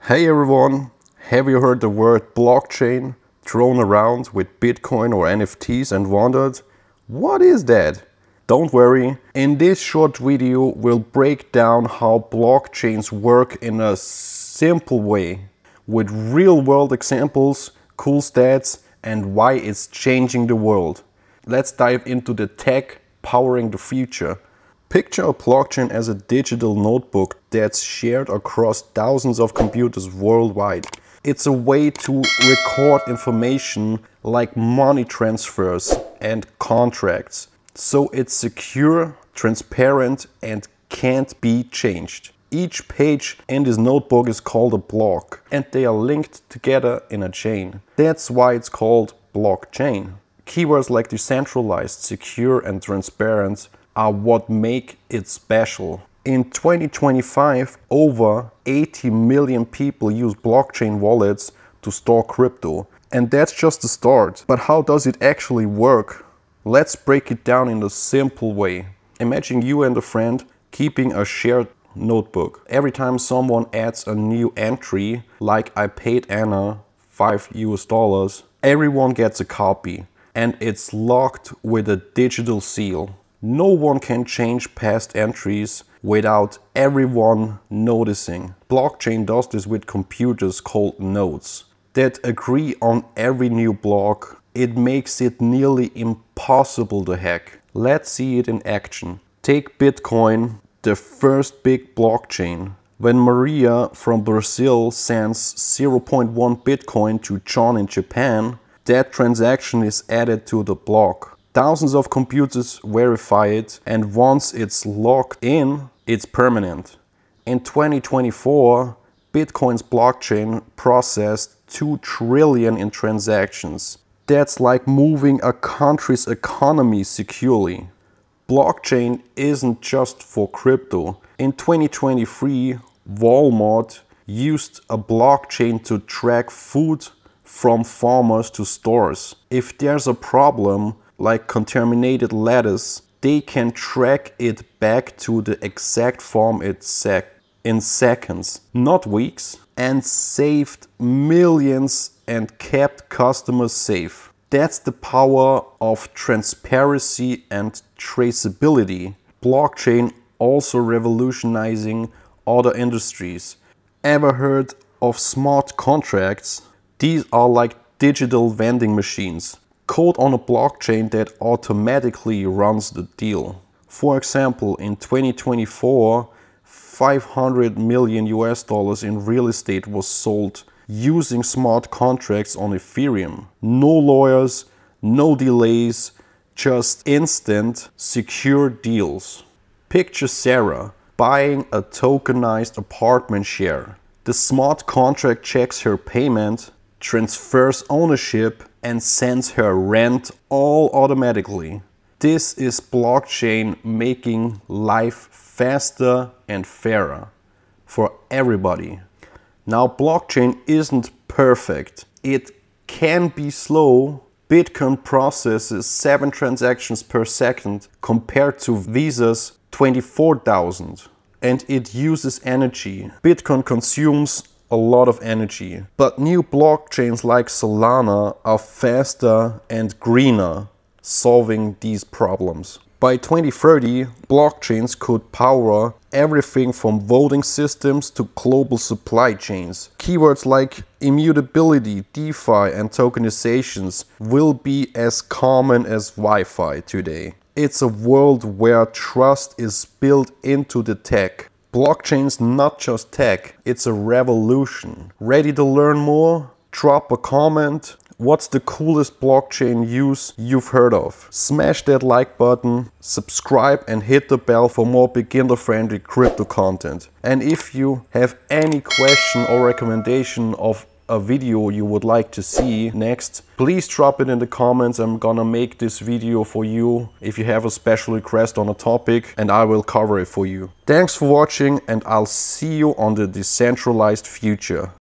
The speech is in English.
Hey everyone, have you heard the word blockchain thrown around with Bitcoin or NFTs and wondered, what is that? Don't worry, in this short video we'll break down how blockchains work in a simple way, with real world examples, cool stats, and why it's changing the world. Let's dive into the tech powering the future. Picture a blockchain as a digital notebook that's shared across thousands of computers worldwide. It's a way to record information like money transfers and contracts. So it's secure, transparent, and can't be changed. Each page in this notebook is called a block, and they are linked together in a chain. That's why it's called blockchain. Keywords like decentralized, secure, and transparent are what make it special. In 2025, over 80 million people use blockchain wallets to store crypto. And that's just the start. But how does it actually work? Let's break it down in a simple way. Imagine you and a friend keeping a shared notebook. Every time someone adds a new entry, like I paid Anna $5, everyone gets a copy. And it's locked with a digital seal. No one can change past entries without everyone noticing. Blockchain does this with computers called nodes that agree on every new block. It makes it nearly impossible to hack. Let's see it in action. Take Bitcoin, the first big blockchain. When Maria from Brazil sends 0.1 Bitcoin to John in Japan, that transaction is added to the block. Thousands of computers verify it, and once it's locked in, it's permanent. In 2024, Bitcoin's blockchain processed 2 trillion in transactions. That's like moving a country's economy securely. Blockchain isn't just for crypto. In 2023, Walmart used a blockchain to track food from farmers to stores. If there's a problem, like contaminated lettuce, they can track it back to the exact farm in seconds, not weeks, and saved millions and kept customers safe. That's the power of transparency and traceability. Blockchain also revolutionizing other industries. Ever heard of smart contracts? These are like digital vending machines. Code on a blockchain that automatically runs the deal. For example, in 2024, $500 million in real estate was sold using smart contracts on Ethereum. No lawyers, no delays, just instant, secure deals. Picture Sarah buying a tokenized apartment share. The smart contract checks her payment, transfers ownership, and sends her rent all automatically. This is blockchain making life faster and fairer for everybody. Now, blockchain isn't perfect. It can be slow. Bitcoin processes 7 transactions per second compared to Visa's 24,000. And it uses energy. Bitcoin consumes a lot of energy. But new blockchains like Solana are faster and greener, solving these problems. By 2030, blockchains could power everything from voting systems to global supply chains. Keywords like immutability, DeFi, and tokenizations will be as common as Wi-Fi today. It's a world where trust is built into the tech. Blockchain's not just tech, it's a revolution. Ready to learn more? Drop a comment. What's the coolest blockchain use you've heard of? Smash that like button, subscribe, and hit the bell for more beginner-friendly crypto content. And if you have any question or recommendation of a video you would like to see next, please drop it in the comments. I'm gonna make this video for you if you have a special request on a topic, and I will cover it for you. Thanks for watching, and I'll see you on the decentralized future.